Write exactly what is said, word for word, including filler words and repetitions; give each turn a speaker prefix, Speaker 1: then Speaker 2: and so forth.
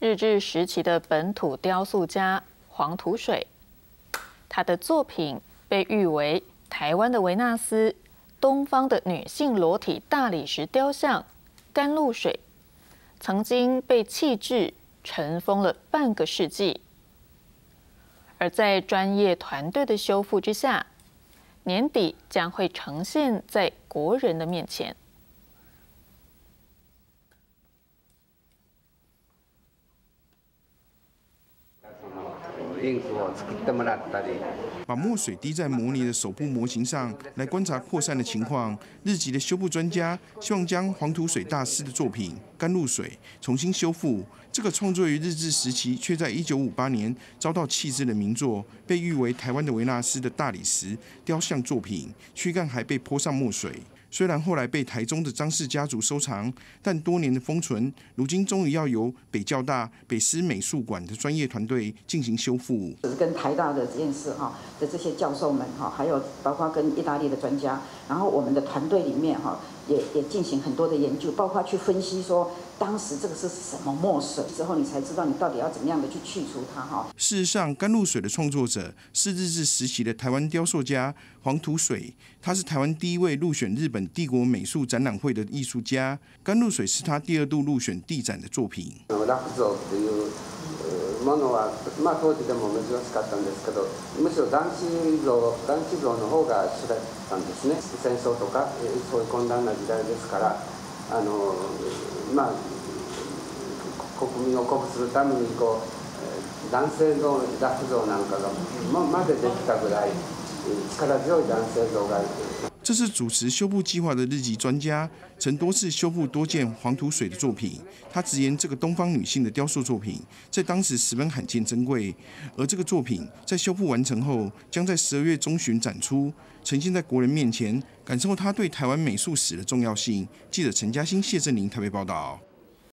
Speaker 1: 日治时期的本土雕塑家黄土水，他的作品被誉为台湾的维纳斯，东方的女性裸体大理石雕像甘露水，曾经被弃置尘封了半个世纪。而在专业团队的修复之下，年底将会呈现在国人的面前。
Speaker 2: 把墨水滴在模拟的手部模型上，来观察扩散的情况。日籍的修复专家希望将黄土水大师的作品《甘露水》重新修复。这个创作于日治时期，却在一九五八年遭到弃置的名作，被誉为台湾的维纳斯的大理石雕像作品，躯干还被泼上墨水。虽然后来被台中的张氏家族收藏，但多年的封存，如今终于要由北教大北师美术馆的专业团队进行修复。
Speaker 3: 跟台大的实验室哈的这些教授们哈，还有包括跟意大利的专家，然后我们的团队里面哈也也进行很多的研究，包括去分析说当时这个是什么墨水，之后你才知道你到底要怎么样的去去除它哈。
Speaker 2: 事实上，甘露水的创作者是日治时期的台湾雕塑家黄土水，他是台湾第一位入选日本帝国美術展览会的艺术家。甘露水是他第二度入选帝展的作品。
Speaker 4: ものは、まあ、当時でも珍しかったんですけど、むしろ男子像、男子像の方が主だったんですね。戦争とかそういう混乱な時代ですから、あのまあ国民を鼓舞するためにこう男性の裸婦像なんかがまでできたぐらい力強い男性像が。
Speaker 2: 这是主持修复计划的日籍专家，曾多次修复多件黄土水的作品。他直言，这个东方女性的雕塑作品在当时十分罕见珍贵，而这个作品在修复完成后，将在十二月中旬展出，呈现在国人面前，感受它对台湾美术史的重要性。记者陈嘉欣、谢振林台北报道。